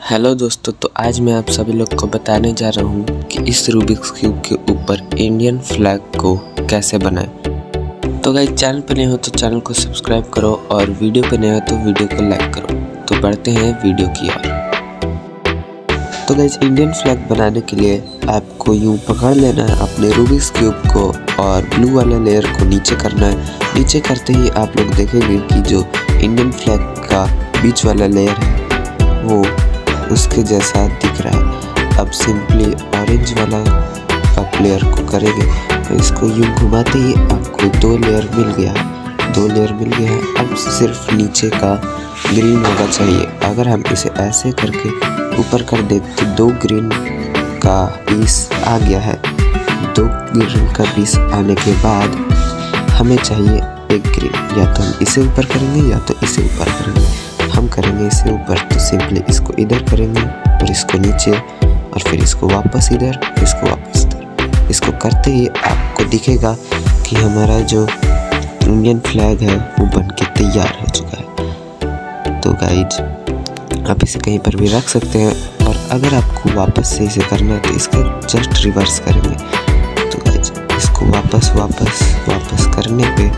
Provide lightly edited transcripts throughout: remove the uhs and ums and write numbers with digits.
Hello दोस्तों, तो आज मैं आप सभी लोग को बताने जा रहा हूँ कि इस रूबिक्स क्यूब के ऊपर इंडियन फ्लैग को कैसे बनाएं। तो गाइस, चैनल पर नए हो तो चैनल को सब्सक्राइब करो और वीडियो पर नए हो तो वीडियो को लाइक करो। तो बढ़ते हैं वीडियो की ओर। तो गाइस, इंडियन फ्लैग बनाने के लिए आपको यूँ पकड़ लेना है अपने रूबिक्स क्यूब को और ब्लू वाला लेयर को नीचे करना है। नीचे करते ही आप लोग देखेंगे कि जो इंडियन फ्लैग का बीच वाला लेयर है वो उसके जैसा दिख रहा है। अब सिंपली ऑरेंज वाला आप लेयर को करेंगे तो इसको यूं घुमाते ही आपको दो लेयर मिल गया है। अब सिर्फ नीचे का ग्रीन होगा चाहिए। अगर हम इसे ऐसे करके ऊपर कर दे तो दो ग्रीन का पीस आ गया है। दो ग्रीन का पीस आने के बाद हमें चाहिए एक ग्रीन। या तो हम इसे ऊपर करेंगे या तो इसे ऊपर करेंगे। हम करेंगे इसे ऊपर, तो सिंपली इसको इधर करेंगे और इसको नीचे और फिर इसको वापस इधर, इसको वापस इधर। इसको करते ही आपको दिखेगा कि हमारा जो इंडियन फ्लैग है वो बनके तैयार हो चुका है। तो गाइज, आप इसे कहीं पर भी रख सकते हैं और अगर आपको वापस से इसे करना है तो इसका जस्ट रिवर्स करेंगे। तो गाइज, इसको वापस करने पे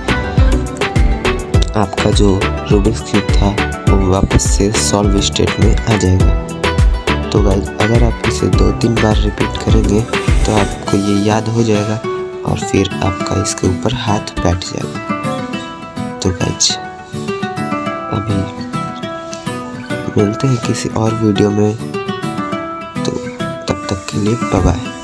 आपका जो रूबिक्स क्यूब था वो वापस से सॉल्व स्टेट में आ जाएगा। तो गाइज, अगर आप इसे 2-3 बार रिपीट करेंगे तो आपको ये याद हो जाएगा और फिर आपका इसके ऊपर हाथ बैठ जाएगा। तो गाइज, अभी मिलते हैं किसी और वीडियो में। तो तब तक के लिए बाय बाय।